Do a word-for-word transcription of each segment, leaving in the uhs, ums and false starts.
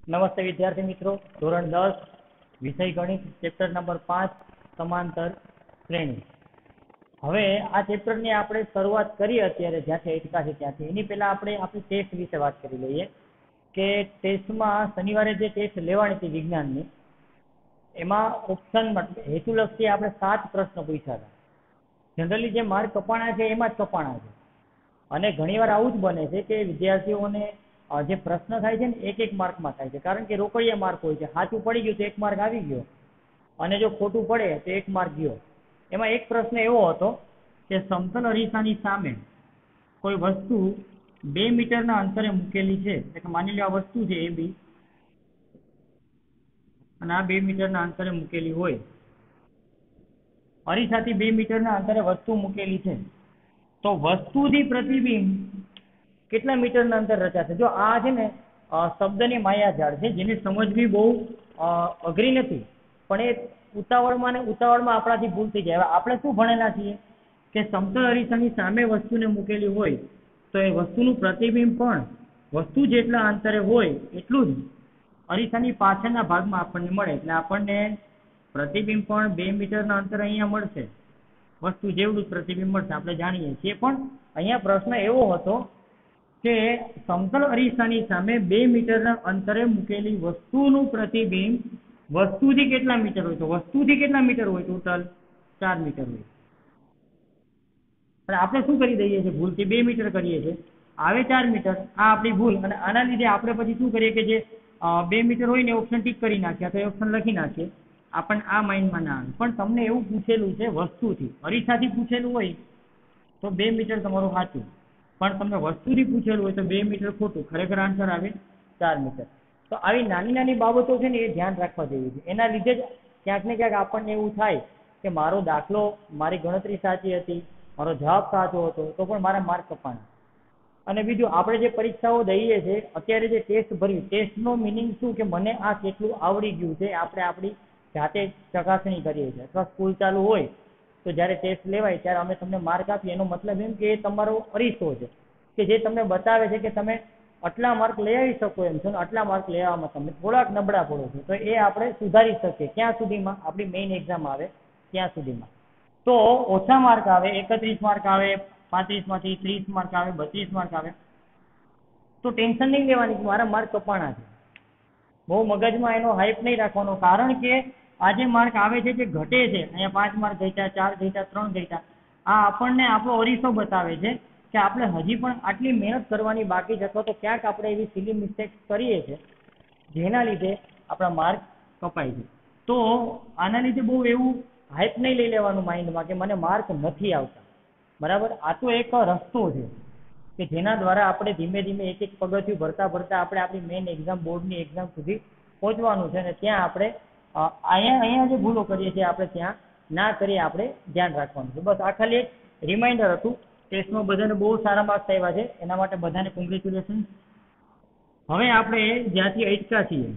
નમસ્તે વિદ્યાર્થી મિત્રો, ધોરણ દસ વિષય ગણિત ચેપ્ટર નંબર પાંચ સમાંતર શ્રેણી. હવે આ ચેપ્ટરની આપણે શરૂઆત કરી અત્યારે જ્યાંથી અટકા છે ત્યાંથી. એની પહેલા આપણે આપણી ટેસ્ટ વિશે વાત કરી લઈએ કે ટેસ્ટમાં શનિવારે જે ટેસ્ટ લેવાની હતી વિજ્ઞાનની, એમાં ઓપ્શન હેતુલક્ષી આપણે સાત પ્રશ્નો પૂછ્યા હતા. જનરલી જે માર્ક કપાણા છે એમાં જ કપાણા છે. અને ઘણીવાર આવું જ બને છે કે વિદ્યાર્થીઓને જે પ્રશ્ન થાય છે ને એક એક માર્કમાં થાય છે, કારણ કે રોકડિયા માર્ક હોય છે. સાચું પડી ગયું તો એક માર્ક આવી ગયો, અને જો ખોટું પડે તો એક માર્ક ગયો. એમાં એક પ્રશ્ન એવો હતો કે સમતલ અરીસાની સામે કોઈ વસ્તુ બે મીટરના અંતરે મૂકેલી છે. એટલે કે માની લો આ વસ્તુ છે એ બી, અને આ બે મીટરના અંતરે મૂકેલી હોય. અરીસાથી બે મીટરના અંતરે વસ્તુ મૂકેલી છે, તો વસ્તુથી પ્રતિબિંબ કેટલા મીટરના અંતર રચાશે? જો આ છે ને શબ્દની માયાજાળ છે, જેને સમજવી બહુ અઘરી નથી, પણ એ ઉતાવળમાં ને ઉતાવળમાં આપણાથી ભૂલ થઈ જાય. આપણે શું ભણેલા છીએ કે સમતલ અરીસાની સામે વસ્તુને મૂકેલી હોય તો એ વસ્તુનું પ્રતિબિંબ પણ વસ્તુ જેટલા અંતરે હોય એટલું જ અરીસાની પાછળના ભાગમાં આપણને મળે. એટલે આપણને પ્રતિબિંબ પણ બે મીટરના અંતરે અહીંયા મળશે, વસ્તુ જેવડું જ પ્રતિબિંબ મળશે, આપણે જાણીએ છીએ. પણ અહીંયા પ્રશ્ન એવો હતો કે સમતલ અરીસાની સામે બે મીટરના અંતરે મૂકેલી વસ્તુનું પ્રતિબિંબ વસ્તુથી કેટલા મીટર હોય? તો વસ્તુથી કેટલા મીટર હોય? ટોટલ ચાર મીટર હોય. અને આપણે શું કરી દઈએ છીએ? ભૂલથી બે મીટર કરીએ છીએ, આવે ચાર મીટર. આ આપણી ભૂલ. અને આના લીધે આપણે પછી શું કરીએ કે જે બે મીટર હોય ને ઓપ્શન ટીક કરી નાખ્યા, તો એ ઓપ્શન લખી નાખીએ. આપણને આ માઇન્ડમાં ના આવે. પણ તમને એવું પૂછેલું છે વસ્તુથી, અરીસાથી પૂછેલું હોય તો બે મીટર તમારું સાચું, પણ તમને વસ્તુથી પૂછેલું હોય તો બે મીટર ખોટું. ખરેખર આન્સર આવે ચાર મીટર. તો આવી નાની નાની બાબતો છે ને એ ધ્યાન રાખવા જેવી છે. એના લીધે જ ક્યાંક ને ક્યાંક આપણને એવું થાય કે મારો દાખલો, મારી ગણતરી સાચી હતી, મારો જવાબ સાચો હતો, તો પણ મારા માર્ક કપાણા. અને બીજું, આપણે જે પરીક્ષાઓ દઈએ છીએ અત્યારે, જે ટેસ્ટ ભર્યું, ટેસ્ટનો મિનિંગ શું કે મને આ કેટલું આવડી ગયું છે, આપણે આપણી જાતે ચકાસણી કરીએ છીએ. અથવા સ્કૂલ ચાલુ હોય તો જ્યારે ટેસ્ટ લેવાય ત્યારે અમે તમને માર્ક આપીએ. એનો મતલબ એમ કે એ તમારો અરીસો છે કે જે તમને બતાવે છે કે તમે આટલા માર્ક લઈ આવી શકો એમ છો, ને આટલા માર્ક લેવામાં તમે થોડાક નબળા પડો છો. તો એ આપણે સુધારી શકીએ. ક્યાં સુધીમાં? આપણી મેઇન એક્ઝામ આવે ત્યાં સુધીમાં. તો ઓછા માર્ક આવે, એકત્રીસ માર્ક આવે, પાંત્રીસમાંથી ત્રીસ માર્ક આવે, બત્રીસ માર્ક આવે, તો ટેન્શન નહીં લેવાની કે મારા માર્ક કપાણા છે. બહુ મગજમાં એનો હાઈપ નહીં રાખવાનો, કારણ કે આ જે માર્ક આવે છે જે ઘટે છે, અહીંયા પાંચ માર્ક ઘટ્યા, ચાર ઘટ્યા, ત્રણ ઘટ્યા, આ આપણને આપણો અરીસો બતાવે છે કે આપણે હજી પણ આટલી મહેનત કરવાની બાકી છે, અથવા તો ક્યાંક આપણે એવી સિલી મિસ્ટેક કરીએ છીએ જેના લીધે આપણા માર્ક કપાય છે. તો આના લીધે બહુ એવું હાઈપ નહીં લઈ લેવાનું માઇન્ડમાં કે મને માર્ક નથી આવતા. બરાબર? આ તો એક રસ્તો છે કે જેના દ્વારા આપણે ધીમે ધીમે એક એક પગથિયું ભરતા ભરતા આપણે આપણી મેઇન એક્ઝામ, બોર્ડની એક્ઝામ સુધી પહોંચવાનું છે. અને ત્યાં આપણે અહીંયા અહીંયા જે ભૂલો કરીએ છીએ આપણે ત્યાં ના કરીએ, આપણે ધ્યાન રાખવાનું છે. બસ આ ખાલી એક રિમાઇન્ડર હતું. ટેસ્ટમાં બધાને બહુ સારા માર્ક્સ આવ્યા છે, એના માટે બધાને કોંગ્રેચ્યુલેશન. હવે આપણે જ્યાંથી અટક્યા છીએ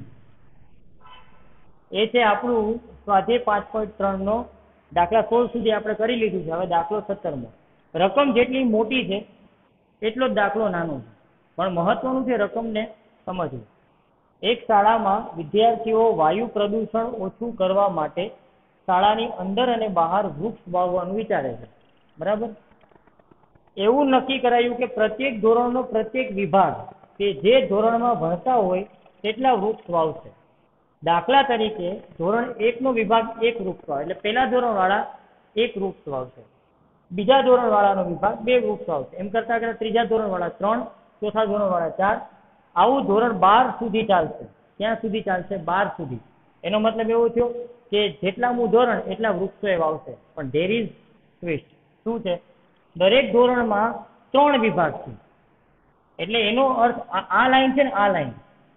એ છે આપણું સ્વાધ્યાય પાંચ પોઈન્ટ ત્રણ નો દાખલા સોળ સુધી આપણે કરી લીધું છે. હવે દાખલો સત્તરમો. રકમ જેટલી મોટી છે એટલો જ દાખલો નાનો છે, પણ મહત્વનું છે રકમને સમજવું. એક શાળામાં વિદ્યાર્થીઓ વાયુ પ્રદૂષણ ઓછું કરવા માટે શાળાની અંદર અને બહાર વૃક્ષ વાવવાનું વિચારે છે. બરાબર? એવું નક્કી કરાયું કે પ્રત્યેક ધોરણનો પ્રત્યેક વિભાગ કે જે ધોરણમાં ભણતા હોય તેટલા વૃક્ષ વાવશે. દાખલા તરીકે ધોરણ એક નો વિભાગ એક વૃક્ષ વાવે, એટલે પહેલા ધોરણ વાળા એક વૃક્ષ વાવશે, બીજા ધોરણ વાળાનો વિભાગ બે વૃક્ષ વાવશે, એમ કરતા કરતા ત્રીજા ધોરણ વાળા ત્રણ, ચોથા ધોરણ વાળા ચાર, આવું ધોરણ બાર સુધી ચાલશે. ક્યાં સુધી ચાલશે? બાર સુધી. એનો મતલબ એવો થયો કે જેટલામું ધોરણ એટલા વૃક્ષો એ વાવશે. પણ ધેર ઇઝ ટ્વિસ્ટ. શું છે? દરેક ધોરણમાં ત્રણ વિભાગ છે. એટલે એનો અર્થ આ લાઈન છે ને, આ લાઈન,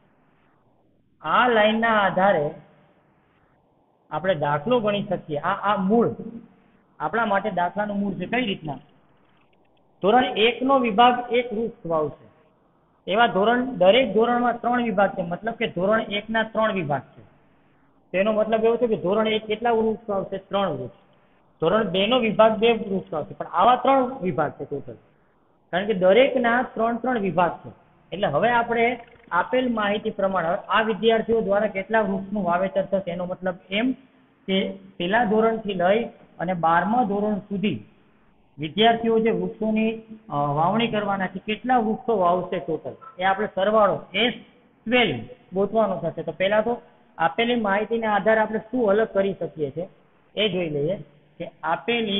આ લાઈનના આધારે આપણે દાખલો ગણી શકીએ. આ આ મૂળ આપણા માટે દાખલાનું મૂળ છે. કઈ રીતના? ધોરણ એક નો વિભાગ એક વૃક્ષ વાવશે. એવા ધોરણ દરેક ધોરણમાં ત્રણ વિભાગ છે, મતલબ કે ધોરણ એક ના ત્રણ વિભાગ છે. તેનો મતલબ એવો છે કે ધોરણ એક કેટલા વૃક્ષ વાવશે? ત્રણ વૃક્ષ. ધોરણ બે નો વિભાગ બે વૃક્ષ વાવશે. પણ આવા ત્રણ વિભાગ છે ટોટલ, કારણ કે દરેકના ત્રણ ત્રણ વિભાગ છે. એટલે હવે આપણે આપેલ માહિતી પ્રમાણે આ વિદ્યાર્થીઓ દ્વારા કેટલા વૃક્ષનું વાવેતર થશે એનો મતલબ એમ કે પહેલા ધોરણથી લઈ અને બારમા ધોરણ સુધી વિદ્યાર્થીઓ જે વૃક્ષોની વાવણી કરવાના છે કેટલા વૃક્ષો વાવશે ટોટલ એ આપણે સરવાળો એસ ટ્વેલ્વ ગોતવાનો થશે. તો પહેલા તો આપેલી માહિતીના આધારે આપણે શું અલગ કરી શકીએ છીએ એ જોઈ લઈએ કે આપેલી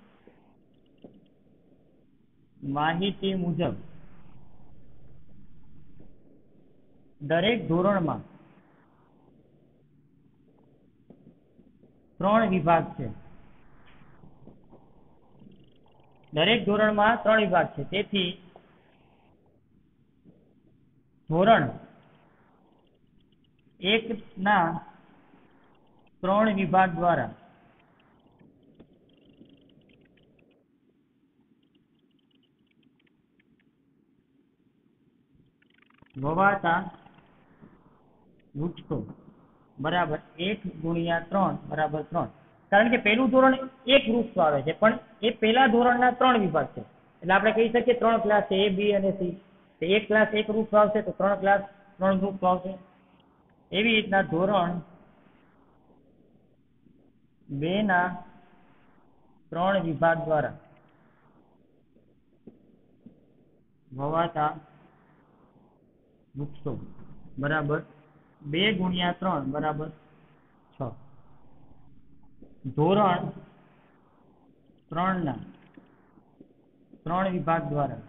માહિતી મુજબ દરેક ધોરણમાં ત્રણ વિભાગ છે. દરેક ધોરણમાં ત્રણ વિભાગ છે. તેથી ધોરણ એક ના ત્રણ વિભાગ દ્વારા વવાતા વૃક્ષો બરાબર એક ગુણ્યા ત્રણ બરાબર ત્રણ. કારણ કે પહેલું ધોરણ એક વૃક્ષ આવે છે પણ એ પહેલા ધોરણના ત્રણ વિભાગ છે એટલે આપણે કહી શકીએ ત્રણ ક્લાસ છે એ બી અને સી. એક ક્લાસ એક વૃક્ષ આવશે તો ત્રણ ક્લાસ ત્રણ વૃક્ષ આવશે. એવી રીતના ધોરણ બે ના ત્રણ વિભાગ દ્વારા વવાતા વૃક્ષો બરાબર બે ગુણ્યા ત્રણ બરાબર છ. ધોરણ ત્રણ ના ત્રણ વિભાગ દ્વારા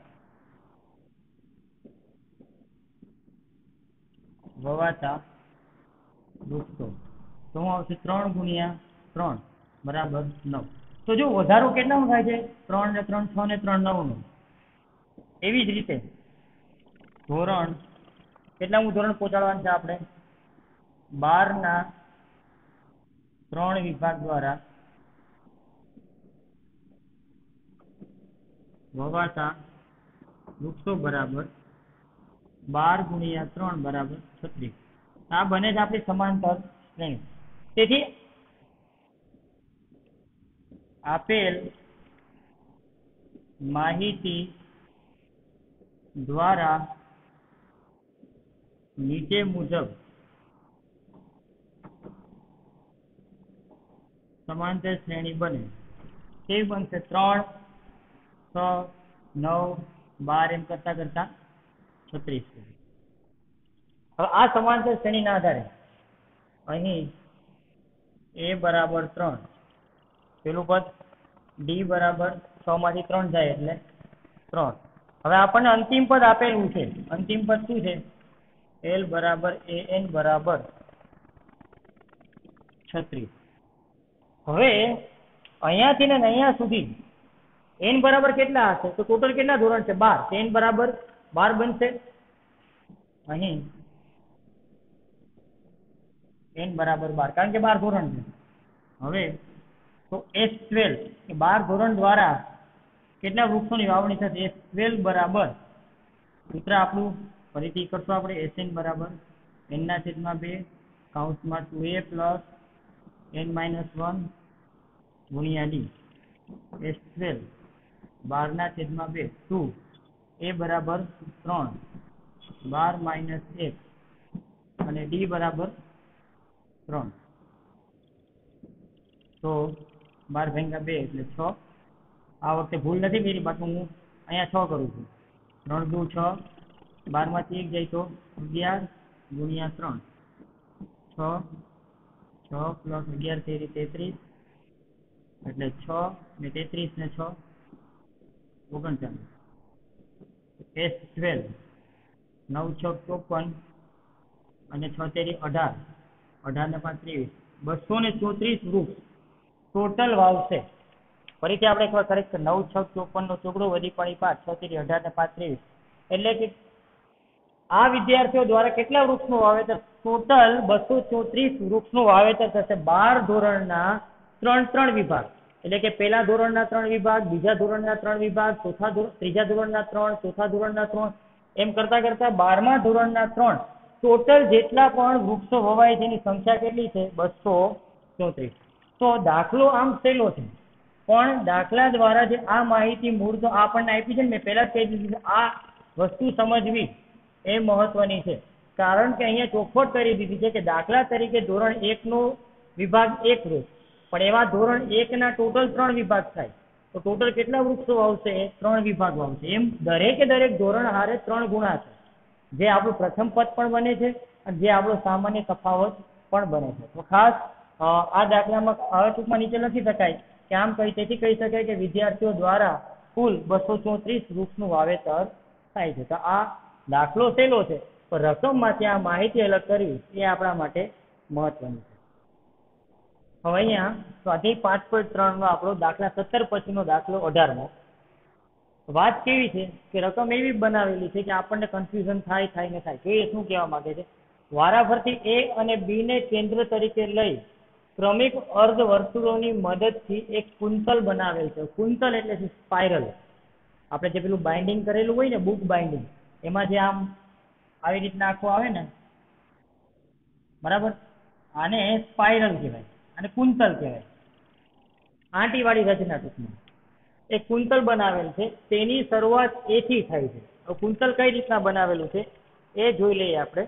વવાતા વૃક્ષો તો શું આવશે ત્રણ ગુણ્યા ત્રણ બરાબર નવ. તો જો વધારો કેટલાનો થાય છે ત્રણ ને ત્રણ છ ને ત્રણ નવ નો. એવી જ રીતે ધોરણ કેટલામું ધોરણ પહોંચાડવાનું છે આપણે બાર ના ત્રણ વિભાગ દ્વારા વવાતા વૃક્ષો બરાબર બાર ગુણ્યા ત્રણ બરાબર છત્રીસ. આ બને જ આપણી સમાંતર શ્રેણી. તેથી આપેલ માહિતી દ્વારા નીચે મુજબ સમાંતર શ્રેણી બને. કેવી બનશે ત્રણ છ નવ બાર એમ કરતા કરતા છત્રીસ. હવે આ સમાંતર શ્રેણીના આધારે અહીં એ બરાબર ત્રણ પેલું પદ ડી બરાબર છ માંથી ત્રણ જાય એટલે ત્રણ. હવે આપણને અંતિમ પદ આપેલું છે. અંતિમ પદ શું છે એલ બરાબર એ એન બરાબર છત્રીસ. હવે અહીંયાથી ને અહીંયા સુધી એન બરાબર કેટલા હશે તો ટોટલ કેટલા ધોરણ છે બાર. એન બરાબર બાર બનશે. અહીં એન બરાબર બાર કારણ કે બાર ધોરણ છે. હવે તો એસ ટ્વેલ્વ એ બાર ધોરણ દ્વારા કેટલા વૃક્ષોની વાવણી થશે એસ ટ્વેલ્વ બરાબર સૂત્ર આપણું ફરીથી કરશું આપણે એસ એન બરાબર એન ના છેદમાં બે કાઉન્સમાં two a plus n minus one ગુણ્યા ડી. એસ ટ્વેલ્વ બાર ના છેદમાં બે ટુ એ બરાબર ત્રણ બાર માઇનસ એક અને ડી બરાબર ત્રણ. તો બાર ભાગ્યા બે એટલે છ. આ વખતે ભૂલ નથી કરી બાકી હું અહીંયા છ કરું છું. ત્રણ દુ છ બાર માંથી એક જાય તો અગિયાર ગુણ્યા ત્રણ છ છ પ્લસ અગિયાર તેરી તેત્રીસ એટલે છ ને તેત્રીસ ને છ ઓગણચાલીસ. એસ ટ્વેલ્વ નવ છ ચોપન અને છ તેરી અઢાર અઢાર ને પાંચ ત્રેવીસ બસો ને ચોત્રીસ વૃક્ષ ટોટલ વાવશે. ફરીથી આપણે એકવાર કરેક્ટ નવ છ ચોપન નો ચોગડો વધી પડી પાંચ છ તેરી અઢાર ને પાંચ ત્રેવીસ એટલે કે આ વિદ્યાર્થીઓ દ્વારા કેટલા વૃક્ષનું વાવેતર ટોટલ બસો ચોત્રીસ વૃક્ષનું વાવેતર થશે બાર ધોરણના ત્રણ ત્રણ વિભાગ. એટલે કે પહેલા ધોરણના ત્રણ વિભાગ બીજા ધોરણના ત્રણ વિભાગ ચોથા ધોરણ ત્રીજા ધોરણના ત્રણ ચોથા ધોરણના ત્રણ એમ કરતા કરતા બારમા ધોરણના ત્રણ ટોટલ જેટલા પણ વૃક્ષો વવાય તેની સંખ્યા કેટલી છે બસો ચોત્રીસ. તો દાખલો આમ સહેલો છે પણ દાખલા દ્વારા જે આ માહિતી મૂળ તો આપણને આપી છે ને મેં પહેલા જ કહી દીધું આ વસ્તુ સમજવી એ મહત્વની છે. કારણ કે અહીંયા ચોખવટ કરી દીધી છે કે દાખલા તરીકે ધોરણ એક નો વિભાગ એક વૃક્ષ, પણ એવા ધોરણ એક ના ટોટલ ત્રણ વિભાગ થાય તો ટોટલ કેટલા વૃક્ષો આવશે? ત્રણ વિભાગ આવશે. એમ દરેકે દરેક ધોરણ હારે ત્રણ ગુણા છે, જે આપણું પ્રથમ પદ પણ બને છે અને જે આપણો સામાન્ય તફાવત પણ બને છે. તો ખાસ આ દાખલામાં હવે ટૂંકમાં નીચે લખી શકાય કે આમ કહી તેથી કહી શકાય કે વિદ્યાર્થીઓ દ્વારા કુલ બસો ચોત્રીસ વૃક્ષનું વાવેતર થાય છે. તો આ દાખલો સહેલો છે, પણ રકમમાંથી આ માહિતી અલગ કરવી એ આપણા માટે મહત્વની છે. હવે અહીંયા સ્વાધ્યાય પાંચ પોઈન્ટ ત્રણ નો આપણો દાખલા સત્તર પછીનો દાખલો અઢારમો. વાત કેવી છે કે રકમ એવી બનાવેલી છે કે આપણને કન્ફ્યુઝન થાય થાય ને થાય. જોઈએ શું કહેવા માંગે છે. વારાફરતી એ અને બી ને કેન્દ્ર તરીકે લઈ ક્રમિક અર્ધ વર્તુળોની મદદથી એક કુંતલ બનાવેલ છે. કુંતલ એટલે છે સ્પાઇરલ. આપણે જે પેલું બાઇન્ડિંગ કરેલું હોય ને, બુક બાઇન્ડિંગ, એમાં જે આમ આવી રીતના આખું આવે ને, બરાબર, આને સ્પાઇરલ કહેવાય અને કુંતલ કહેવાય. આંટી વાળી રચના ટૂંકમાં એક કુંતલ બનાવેલ છે. તેની શરૂઆત એથી થાય છે. હવે કુંતલ કઈ રીતના બનાવેલું છે એ જોઈ લઈએ આપણે.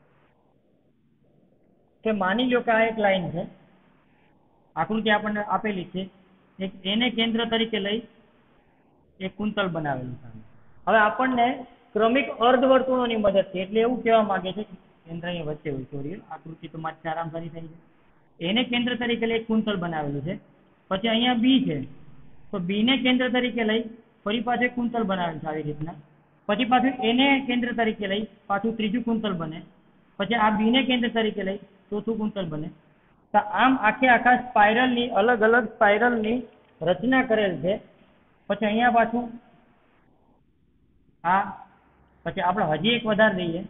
કે માની લો કે આ એક લાઈન છે, આકૃતિ આપણને આપેલી છે, એક એને કેન્દ્ર તરીકે લઈ એક કુંતલ બનાવેલું છે. હવે આપણને ક્રમિક અર્ધવર્તુળોની મદદથી, એટલે એવું કહેવા માંગે છે કેન્દ્ર ની વચ્ચે હોય, સોરી આકૃતિ તો માત્ર આરામ કરી થઈ છે. એને કેન્દ્ર તરીકે લઈ એક કુંતલ બનાવેલું છે. પછી અહીંયા બી છે, તો બી ને કેન્દ્ર તરીકે લઈ ફરી પાછું એક કુંતલ બનાવેલું છે આવી રીતના. પછી પાછું એને કેન્દ્ર તરીકે લઈ પાછું ત્રીજું કુંતલ બને. પછી આ બી ને કેન્દ્ર તરીકે લઈ ચોથું કુંતલ બને. તો આમ આખે આખા સ્પાઇરલની અલગ અલગ સ્પાઇરલની રચના કરેલ છે. પછી અહીંયા પાછું આ, પછી આપણે હજી એક વધારે લઈએ.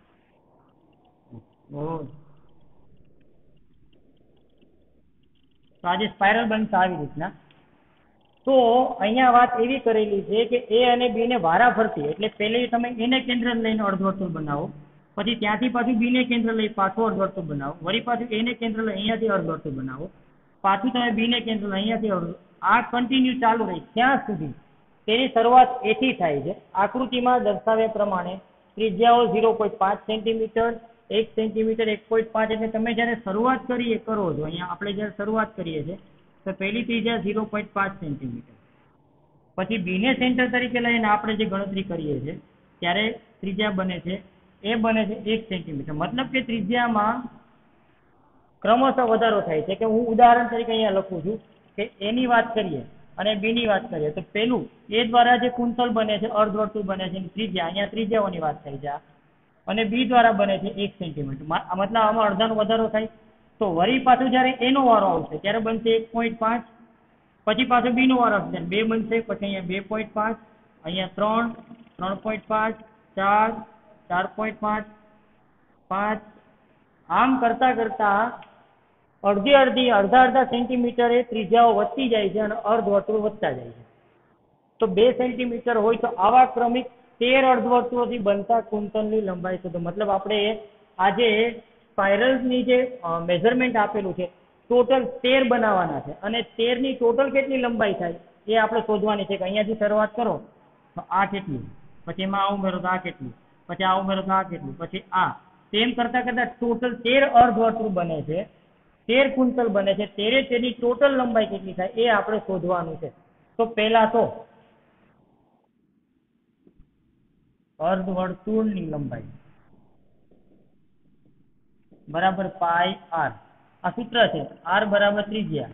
તો આજે સ્પાઇરલ બનશે આવી રીતના. તો અહીંયા વાત એવી કરેલી છે કે એ અને બી ને વારા ફરતી, એટલે પહેલે તમે એને કેન્દ્ર લઈને અર્ધવર્તુળ બનાવો, પછી ત્યાંથી પાછું બી ને કેન્દ્ર લઈ પાછું અર્ધવર્તુળ બનાવો, વળી પાછું એને કેન્દ્ર લઈ અહીંયાથી અર્ધવર્તુળ બનાવો, પાછું તમે બી ને કેન્દ્ર લઈ અહીંયાથી અર્ધ, આ કન્ટિન્યુ ચાલુ રહી ત્યાં સુધી તેની શરૂઆત એથી થાય છે. આકૃતિમાં દર્શાવ્યા પ્રમાણે ત્રિજ્યાઓ ઝીરો પોઈન્ટ પાંચ સેન્ટીમીટર, એક સેન્ટીમીટર, એક પોઈન્ટ પાંચ, એટલે તમે જ્યારે શરૂઆત કરીએ કરો છો, અહીંયા આપણે જ્યારે શરૂઆત કરીએ છીએ તો પહેલી ત્રિજ્યા ઝીરો પોઈન્ટ પાંચ સેન્ટીમીટર, પછી બીને સેન્ટર તરીકે લઈને આપણે જે ગણતરી કરીએ છીએ ત્યારે ત્રિજ્યા બને છે એ બને છે એક સેન્ટીમીટર. મતલબ કે ત્રિજ્યામાં ક્રમશઃ વધારો થાય છે. કે હું ઉદાહરણ તરીકે અહીંયા લખું છું કે એની વાત કરીએ અને બી ની વાત કરીએ તો પેલું એ દ્વારા જે કુંતલ બને છે, અર્ધવર્તુળ બને છે, ત્રિજ્યા, અહીંયા ત્રિજ્યાઓની વાત થઈ છે, અને બી દ્વારા બને છે એક સેન્ટીમીટર. મતલબ આમાં અડધાનો વધારો થાય. તો વળી પાછું જ્યારે એનો વારો આવશે ત્યારે બનશે એક પોઈન્ટ પાંચ, પછી પાછું બી નો વારો આવશે બે બનશે, પછી અહીંયા બે પોઈન્ટ પાંચ, અહીંયા ત્રણ, ત્રણ પોઈન્ટ પાંચ, ચાર, ચાર પોઈન્ટ પાંચ, પાંચ, આમ કરતા કરતા અડધી અડધી અડધા અડધા સેન્ટીમીટર એ ત્રિજ્યાઓ વધતી જાય છે અને અર્ધવર્તુળ વધતા જાય છે. તો બે સેન્ટીમીટર હોય તો આવા ક્રમિક તેર અર્ધવર્તુળોથી બનતા કુંતલની લંબાઈ શોધો. મતલબ આપણે આજે સ્પાઇરલ્સની જે મેઝરમેન્ટ આપેલું છે ટોટલ તેર બનાવવાના છે અને તેર ની ટોટલ કેટલી લંબાઈ થાય એ આપણે શોધવાની છે. કે અહીંયાથી શરૂઆત કરો તો આ કેટલું, પછી એમાં આ ઉમેરો તો આ કેટલું, પછી આ ઉમેરો તો આ કેટલું, પછી આ, તેમ કરતા કરતા ટોટલ તેર અર્ધવર્તુળ બને છે, તેર કુંતલ બને છે. તેરે તેની ટોટલ લંબાઈ કેટલી થાય એ આપણે શોધવાનું છે. તો પહેલા તો અર્ધવર્તુળની લંબાઈ બરાબર પાઈ આર, આ સૂત્ર છે. આર બરાબર ત્રિજ્યા,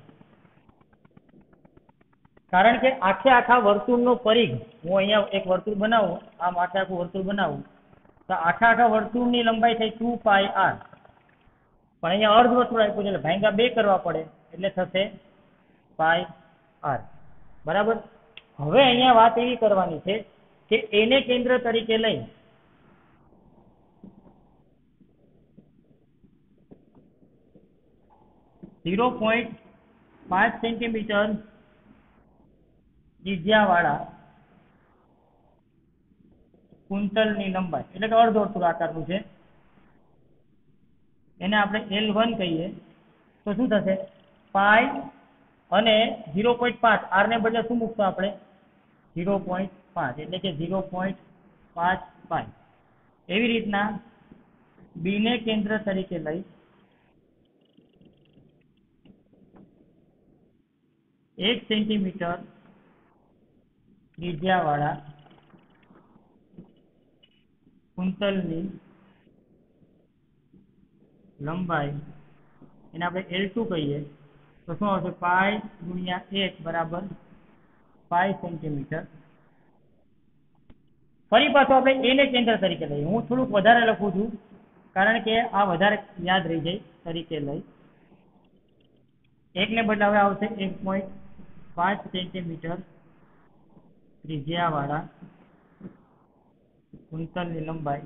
કારણ કે આખે આખા વર્તુળનો પરિઘ, હું અહીંયા એક વર્તુળ બનાવું, આમ આખે આખું વર્તુળ બનાવું તો આખા આખા વર્તુળની લંબાઈ થાય ટુ પાઈ આર, પણ અહીંયા અર્ધવર્તુળ આપ્યું છે એટલે ભાંગા બે કરવા પડે એટલે થશે પાઈ આર. બરાબર. હવે અહીંયા વાત એવી કરવાની છે કે એને કેન્દ્ર તરીકે લઈ ઝીરો પોઈન્ટ પાંચ સેન્ટીમીટર ત્રિજ્યા વાળા કુંતલની લંબાઈ, એટલે કે અર્ધવર્તુળ આકારનું છે, એને આપણે એલ વન કહીએ તો શું થશે પાઈ અને ઝીરો પોઈન્ટ પાંચ, આર ને બદલે શું મૂકશું આપણે ઝીરો પોઈન્ટ પાંચ, એટલે કે ઝીરો પોઈન્ટ પાંચ પાઈ. એવી રીતના બી ને કેન્દ્ર તરીકે લઈ એક સેન્ટીમીટર ત્રિજ્યાવાળા કુંતલની લંબાઈ એને આપણે એલ ટુ કહીએ તો શું આવશે? પાઈ ગુણ્યા એક બરાબર પાઈ સેન્ટીમીટર. ફરી પાછું આપણે એને કેન્દ્ર તરીકે લઈએ. હું થોડુંક વધારે લખું છું કારણ કે આ વધારે યાદ રહી જાય. તરીકે લઈ એક ને બદલે હવે આવશે એક પોઈન્ટ પાંચ સેન્ટીમીટર ત્રિજ્યાવાળા કુંતલની લંબાઈ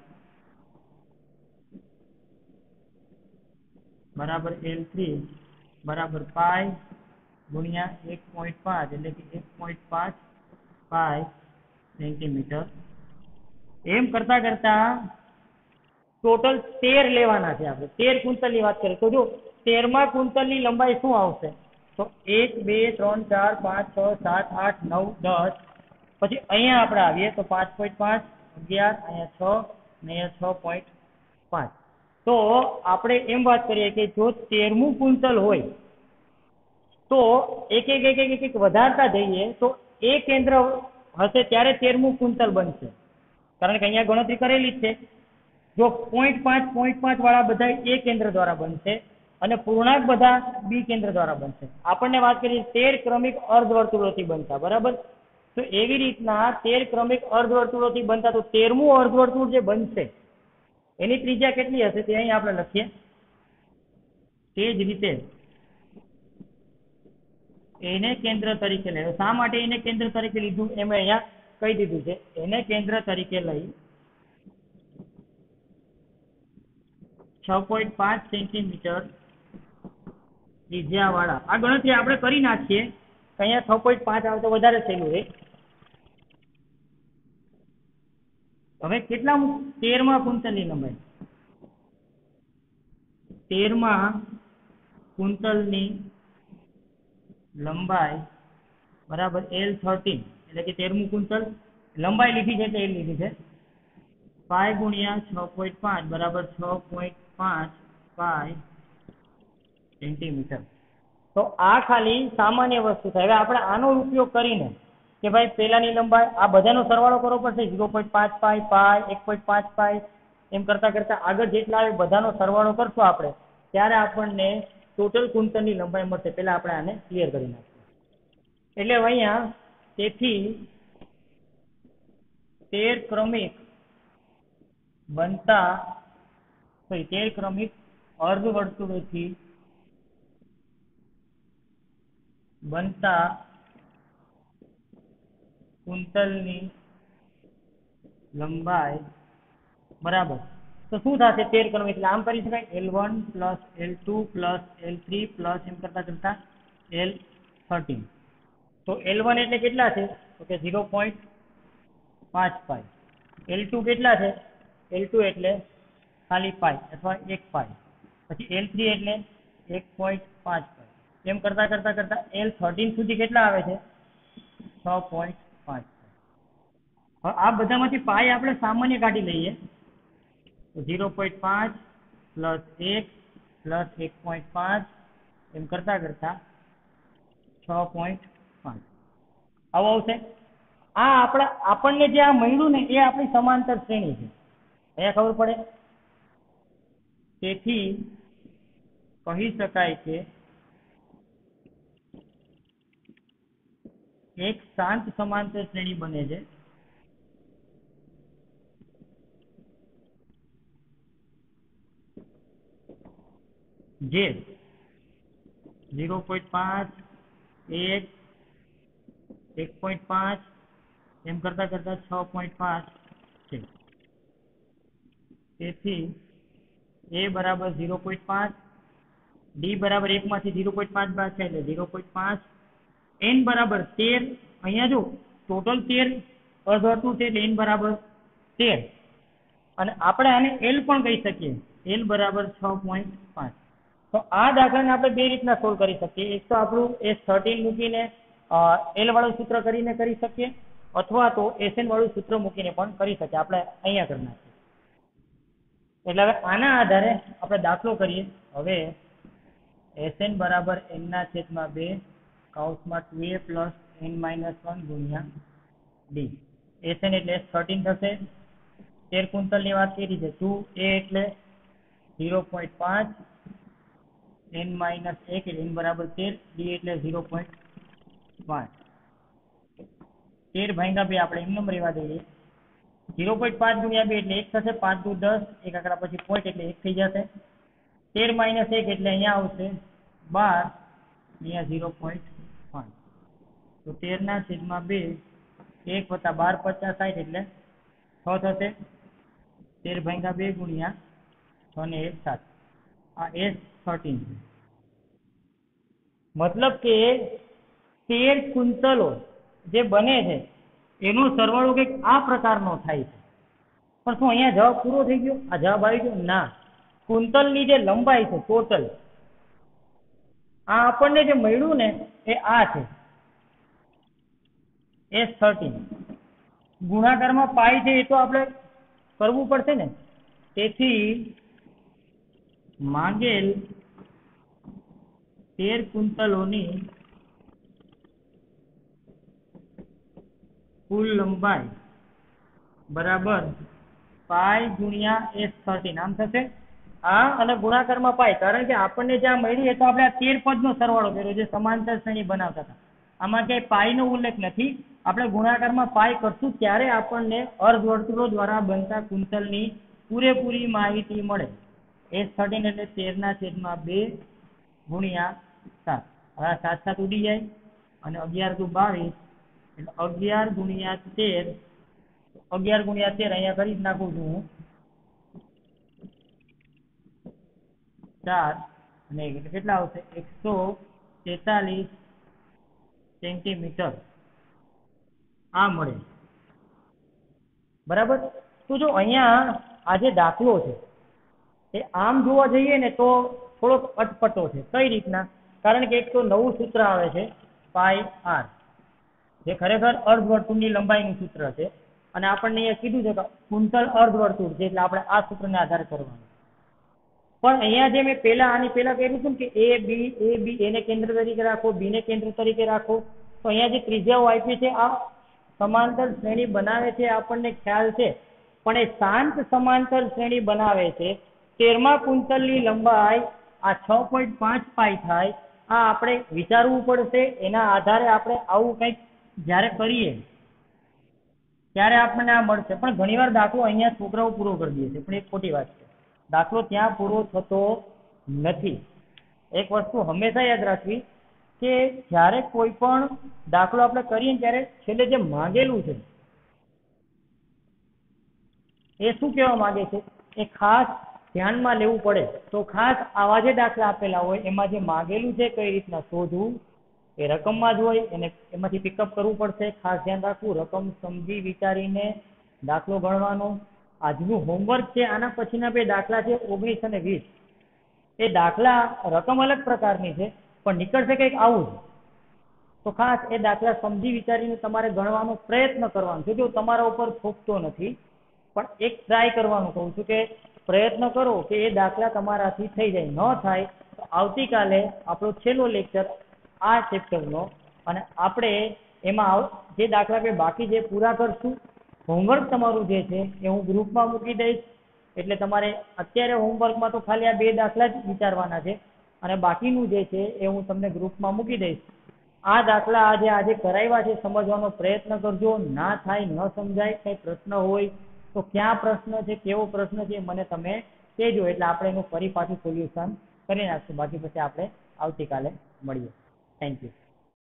બરાબર એલ થ્રી બરાબર પાઈ ગુણ્યા એક પોઈન્ટ પાંચ એટલે કે એક પોઈન્ટ પાંચ પાઈ સેન્ટીમીટર. એમ કરતા કરતા ટોટલ તેર લેવાના છે આપણે. તેર કુંતલની વાત કરીએ તો જો તેરમા કુંતલની લંબાઈ શું આવશે? તો એક બે ત્રણ ચાર પાંચ છ સાત આઠ નવ દસ. પછી અહીંયા આપણે આવીએ તો પાંચ પોઈન્ટ પાંચ અગિયાર અહીંયા છ ને અહીંયા છ પોઈન્ટ પાંચ. તો આપણે એમ વાત કરીએ કે જો તેરમું કુંતલ હોય તો એક એક એક એક એક વધારતા જઈએ તો એ કેન્દ્ર હશે ત્યારે તેરમું કુંતલ બનશે. કારણ કે અહીંયા ગણતરી કરેલી જ છે. જો પોઈન્ટ પાંચ પોઈન્ટ પાંચ વાળા બધા એ કેન્દ્ર દ્વારા બનશે અને પૂર્ણાંક બધા બી કેન્દ્ર દ્વારા બનશે. આપણને વાત કરીએ તેર ક્રમિક અર્ધવર્તુળોથી બનતા, બરાબર? તો એવી રીતના તેર ક્રમિક અર્ધવર્તુળોથી બનતા તો તેરમું અર્ધવર્તુળ જે બનશે એની ત્રિજ્યા કેટલી હશે તે અહીં આપણે લખીએ. તે જ રીતે એને કેન્દ્ર તરીકે લઈ. શા માટે એને કેન્દ્ર તરીકે લીધું એમ અહીંયા કહી દીધું છે. એને કેન્દ્ર તરીકે લઈ છ પોઈન્ટ પાંચ સેન્ટીમીટર ત્રિજ્યાવાળા. આ ગણતરી આપણે કરી નાખીએ. અહીંયા છ પોઈન્ટ પાંચ આવે તો વધારે થયેલું છે. હવે કેટલા? તેરમા કુંતલની લંબાઈ. તેરમા કુંતલની લંબાઈ બરાબર એલ થર્ટીન એટલે કે તેરમું કુંતલ લંબાઈ લીધી છે એટલે એલ લીધી છે. પાઈ ગુણ્યા છ પોઈન્ટ પાંચ બરાબર છ પોઈન્ટ પાંચ પાઈ સેન્ટીમીટર. તો આ ખાલી સામાન્ય વસ્તુ થાય. હવે આપણે આનો ઉપયોગ કરીને કે ભાઈ પેલાની લંબાઈ આ બધાનો સરવાળો કરવો પડશે. ઝીરો પોઈન્ટ પાંચ પાઈ પાઈ એક પોઈન્ટ પાંચ પાઈ એમ કરતા કરતા આગળ જેટલા આવે બધાનો સરવાળો કરશું આપણે ત્યારે આપણને ટોટલ કુંતલની લંબાઈ મળશે. પહેલા આપણે આને ક્લિયર કરી નાખીએ. એટલે અહીંયા તેથી તેર ક્રમિક બનતા સોરી તેર ક્રમિક અર્ધવર્તુળોથી બનતા કુંતલની લંબાઈ બરાબર. તો શું થશે? તેર ક્રમિક એટલે આમ કરી શકાય L one plus L two plus L three plus એમ કરતા કરતા એલ થર્ટીન. તો એલ વન એટલે કેટલા છે? તો કે ઝીરો પોઈન્ટ પાંચ પાઈ. એલ ટુ કેટલા છે? એલ ટુ એટલે ખાલી પાઈ અથવા એક પાઈ. પછી એલ થ્રી એટલે એક પોઈન્ટ પાંચ પાઈ. એમ કરતા કરતા કરતા એલ થર્ટીન સુધી કેટલા આવે છે? છ પોઈન્ટ પાંચ. હવે આ બધામાંથી પાઈ આપણે સામાન્ય કાઢી લઈએ તો ઝીરો પોઈન્ટ પાંચ પ્લસ એક પ્લસ એક પોઈન્ટ પાંચ એમ કરતા કરતા છ પોઈન્ટ પાંચ આવું આવશે. આ આપણા આપણને જે આ મળ્યું ને એ આપણી સમાંતર શ્રેણી છે. અહીંયા ખબર પડે. તેથી કહી શકાય કે એક શાંત સમાંતર શ્રેણી બને છે જે ઝીરો પોઈન્ટ પાંચ એક એક પોઈન્ટ પાંચ એમ કરતા કરતા છ પોઈન્ટ પાંચ છે. તેથી એ બરાબર ઝીરો પોઈન્ટ પાંચ, ડી બરાબર એક માંથી ઝીરો પોઈન્ટ પાંચ બાદ છે એટલે ઝીરો પોઈન્ટ પાંચ, એન બરાબર તેર. અહીંયા જો ટોટલ તેર અર્ધવર્તુળ છે એટલે એન બરાબર તેર અને આપણે આને એલ પણ કહી શકીએ. એલ બરાબર છ પોઈન્ટ પાંચ. તો આ દાખલાને આપણે બે રીતના સોલ્વ કરી શકીએ. એક તો આપણું એસ થર્ટીન મૂકીને એલ વાળું સૂત્ર કરીને કરી શકીએ અથવા તો એસએન વાળું સૂત્ર મૂકીને પણ કરી શકીએ. આપણે અહીંયા કરી નાખીએ. એટલે હવે આના આધારે આપણે દાખલો કરીએ. હવે એસએન બરાબર એન ના છેદમાં બે કૌંસમાં two a plus n minus one ગુણ્યા ડી. એસએન એટલે એસ થર્ટીન થશે. તેર કુંતલની વાત કરી છે. ટુ એ એટલે ઝીરો પોઈન્ટ પાંચ, એન માઇનસ એક એટલે એન બરાબર તેર, ડી એટલે ઝીરો પોઈન્ટ પાંચ. તેર ભાગ્યા બે આપણે એમ નંબર રહેવા દઈએ. ઝીરો પોઈન્ટ પાંચ ગુણ્યા બે એટલે એક થશે. પાંચ દુ દસ, એક આંકડા પછી પોઈન્ટ એટલે એક થઈ જશે. તેર માઇનસ એક એટલે અહીંયા આવશે બાર, અહીંયા ઝીરો પોઈન્ટ પાંચ. તો તેર ના છેદમાં બે, એક વત્તા બાર પચાસ સાઠ એટલે છ થશે. તેર ભાગ્યા બે ગુણ્યા છ ને એક સાત. આ એસ થર્ટીન છે. મતલબ કે તેર કુંતલો જે બને છે એનો સરવાળો કંઈક આ પ્રકારનો થાય છે. પણ શું અહીંયા જવાબ પૂરો થઈ ગયો? આ જવાબ આવી ગયો? ના. કુંતલની જે લંબાઈ છે ટોટલ, આ આપણને જે મળ્યું ને એ આ છે એસ થર્ટીન. ગુણાકારમાં પાઈ છે એ તો આપણે કરવું પડશે ને. તેથી માંગેલ તેર કુંતલોની કુલ લંબાઈ બરાબર પાઈ ગુણ્યા એસ થર્ટીન આમ થશે. આ અને ગુણાકારમાં પાઈ, કારણ કે આપણને જ્યાં મળી એ તો આપણે આ તેર પદનો સરવાળો કર્યો જે સમાંતર શ્રેણી બનાવતા હતા. આમાં ક્યાંય પાઈનો ઉલ્લેખ નથી. આપણે ગુણાકારમાં પાઈ કરશું ત્યારે આપણને અર્ધવર્તુળો દ્વારા બનતા કુંતલની પૂરેપૂરી માહિતી મળે. એસ થર્ટીન એટલે તેર ના છેદમાં બે ગુણ્યા સાત. હવે સાત સાત ઉડી જાય અને અગિયાર દુ બાવીસ એટલે અગિયાર ગુણ્યા તેર. અગિયાર ગુણ્યા તેર અહીંયા કરી જ નાખું છું હું. ચાર અને એક એટલે કેટલા આવશે? એકસો તેતાલીસ સેન્ટીમીટર આ મળે. બરાબર. તો જો અહીંયા આ જે દાખલો છે એ આમ જોવા જઈએ ને તો થોડોક અટપટો છે. કઈ રીતના? કારણ કે એક તો નવું સૂત્ર આવે છે પાઈ આર, જે ખરેખર અર્ધવર્તુળની લંબાઈનું સૂત્ર છે. અને આપણને અહીંયા કીધું છે કે કુંતલ અર્ધવર્તુળ છે એટલે આપણે આ સૂત્રને આધાર કરવાનો. પણ અહીંયા જે મેં પેલા આની પેલા કહ્યું હતું કે એ બી એ બી એને કેન્દ્ર તરીકે રાખો, બી ને કેન્દ્ર તરીકે રાખો. તો અહીંયા જે ત્રિજ્યાઓ આપી છે આ સમાંતર શ્રેણી બનાવે છે આપણને ખ્યાલ છે. પણ એ શાંત સમાંતર શ્રેણી બનાવે છે. તેરમા કુંતલની લંબાઈ આ છ પોઈન્ટ પાંચ પાઈ થાય. આ આપણે વિચારવું પડશે. એના આધારે આપણે આવું કંઈક જ્યારે કરીએ ત્યારે આપણને આ મળશે. પણ ઘણીવાર દાખલો અહીંયા છોકરાઓ પૂરો કરી દે છે, પણ એ ખોટી વાત છે. દાખલો ત્યાં પૂરો થતો નથી. એક વસ્તુ હંમેશા યાદ રાખવી કે જ્યારે કોઈ પણ દાખલો આપણે કરીએ ત્યારે છેલ્લે જે માંગેલું છે એ શું કહેવા માંગે છે એ ખાસ ધ્યાનમાં લેવું પડે. તો ખાસ આવા જે દાખલા આપેલા હોય એમાં જે માંગેલું છે કઈ રીતના શોધવું એ રકમમાં જ હોય, એને એમાંથી પિકઅપ કરવું પડશે. ખાસ ધ્યાન રાખવું, રકમ સમજી વિચારીને દાખલો ગણવાનો. આજનું હોમવર્ક છે આના પછીના બે દાખલા છે ઓગણીસ અને વીસ. એ દાખલા રકમ અલગ પ્રકારની છે પણ નીકળશે કંઈક આવું જ. તો ખાસ એ દાખલા સમજી વિચારીને તમારે ગણવાનો પ્રયત્ન કરવાનો છે. જો તમારા ઉપર થોપતો નથી પણ એક ટ્રાય કરવાનું કહું છું કે પ્રયત્ન કરો કે એ દાખલા તમારાથી થઈ જાય. ન થાય તો આવતીકાલે આપણો છેલ્લો લેક્ચર આ ચેપ્ટરનો, અને આપણે એમાં જે દાખલા બે બાકી જે પૂરા કરશું. હોમવર્ક તમારું જે છે એ હું ગ્રુપમાં મૂકી દઈશ. એટલે તમારે અત્યારે હોમવર્કમાં તો ખાલી આ બે દાખલા જ વિચારવાના છે અને બાકીનું જે છે એ હું તમને ગ્રુપમાં મૂકી દઈશ. આ દાખલા આજે આજે કરાવ્યા છે સમજવાનો પ્રયત્ન કરજો. ના થાય, ન સમજાય, કંઈ પ્રશ્ન હોય તો ક્યાં પ્રશ્ન છે, કેવો પ્રશ્ન છે મને તમે કહેજો. એટલે આપણે એનું ફરી પાછું સોલ્યુશન કરી નાખશું. બાકી પછી આપણે આવતીકાલે મળીએ. Thank you.